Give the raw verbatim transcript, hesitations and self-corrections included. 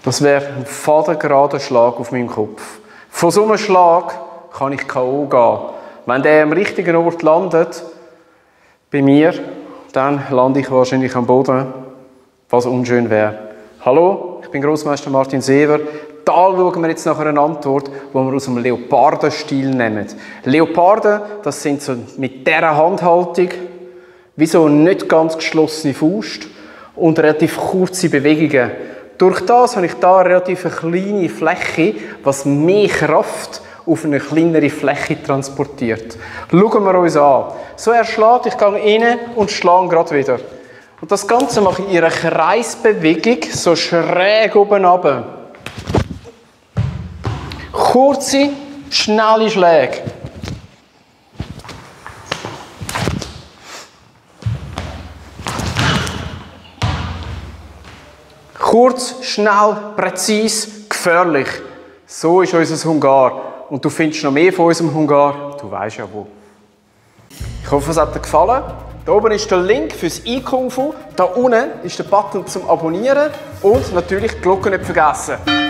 Das wäre ein fadengerader Schlag auf meinem Kopf. Von so einem Schlag kann ich K O gehen. Wenn der am richtigen Ort landet, bei mir, dann lande ich wahrscheinlich am Boden, was unschön wäre. Hallo, ich bin Grossmeister Martin Sever. Da schauen wir jetzt nach einer Antwort, die wir aus dem Leopardenstil nehmen. Leoparden, das sind so mit dieser Handhaltung, wie so eine nicht ganz geschlossene Faust und relativ kurze Bewegungen. Durch das habe ich hier eine relativ kleine Fläche, was mehr Kraft auf eine kleinere Fläche transportiert. Schauen wir uns an. So, er schlägt, ich gehe rein und schlage gerade wieder. Und das Ganze mache ich in einer Kreisbewegung, so schräg oben runter. Kurze, schnelle Schläge. Kurz, schnell, präzise, gefährlich. So ist unser Hungar. Und du findest noch mehr von unserem Hungar. Du weißt ja wo. Ich hoffe, es hat dir gefallen. Da oben ist der Link fürs Einkaufen. Da unten ist der Button zum Abonnieren. Und natürlich die Glocke nicht vergessen.